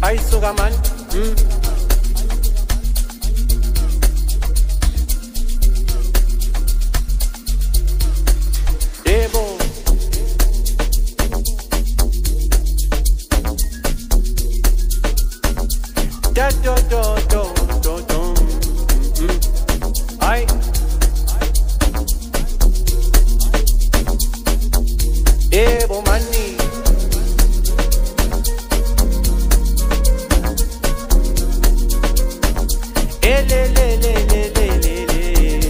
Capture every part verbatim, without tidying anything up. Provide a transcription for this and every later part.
ayisuka man mm. Yebo da do do do do do mm. Ay Yebo mani ele le le le le le le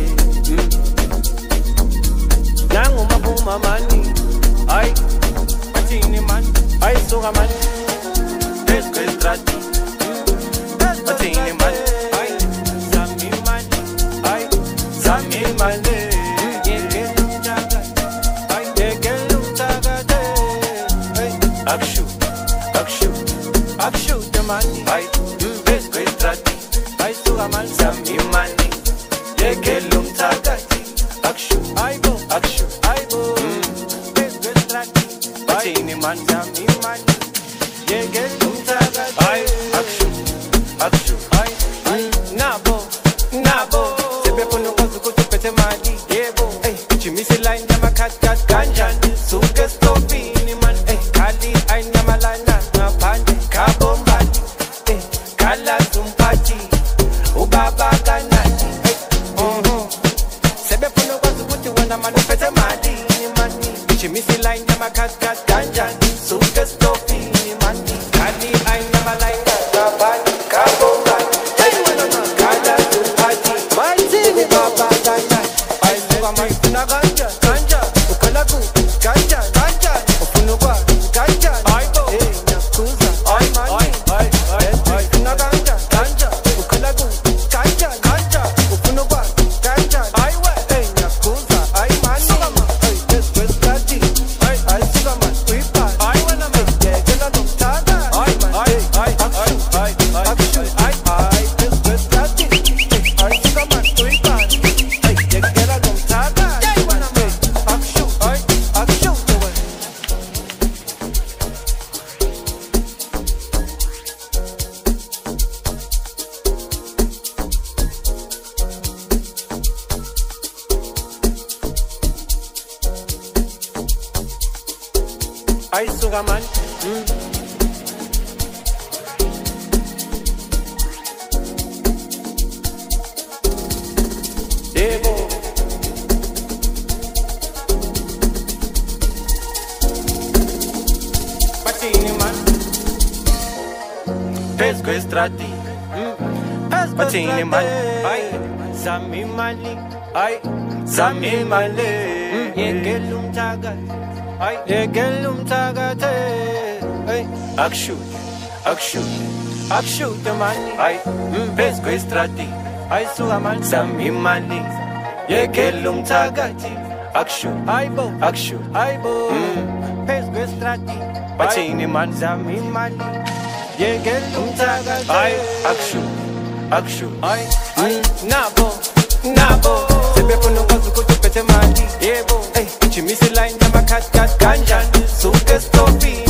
nangu mabuma mani ay atini man ay suka man desco estrati atini man ay zami man ay zami man Akshu, akshu, akshu the money. Ay, best go strati. Ay, suga man sami money. Yegelum tagati. Akshu, ay bo, akshu, ay bo. Best go strati. Atini man sami money. Yegelum tagati. Ay, akshu, akshu, ay, ay. Nabo, nabo. Sebe pono kazu kutu pete mali. Yebo, ay, chimisi line yama kat kat ganjan. Suga stopi ni man. Kali ainyamalana ngaphandle kabombani eh kala zumphathi ubaba kanani mhm sebefuna ukwazi ukuthi wena manje uphethe mali imani chimisi line yamakhaskhask kanjani suke stopi imani kali ainyamalana ngaphandle kabombani hey wena kala zumphathi manzini ubaba kanani ayisuka mayifuna kanja kanja ukhala ku kanja kanja ufuna ukwazi ayisuka man mm. Yebo patini man pesco estrati mm. patini man ay zami mali ay zami mali mm. Yegelum tagati ay yegelum tagate ay akshu akshu akshu the money ay pesco estrati ay suka man sami mali yegelum tagati akshu ay bo akshu ay bo pesco estrati patini man sami mali yegelum tagate ay akshu akshu ay ay nabo nabo sebefuna ukwazi ukuthi uphethe mali yebo hey chimisi line yamakhaskhask kanjani suke stopi